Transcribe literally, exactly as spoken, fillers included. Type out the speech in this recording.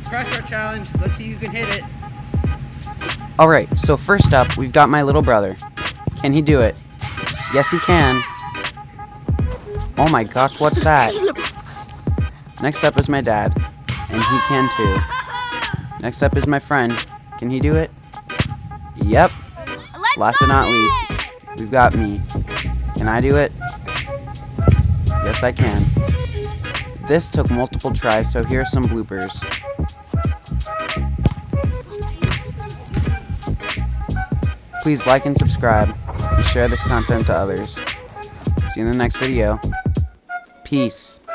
Crossbar challenge. Let's see who can hit it. Alright, so first up, we've got my little brother. Can he do it? Yes, he can. Oh my gosh, what's that? Next up is my dad, and he can too. Next up is my friend. Can he do it? Yep. Last but not least, we've got me. Can I do it? Yes, I can. This took multiple tries, so here are some bloopers. Please like and subscribe, and share this content to others. See you in the next video. Peace.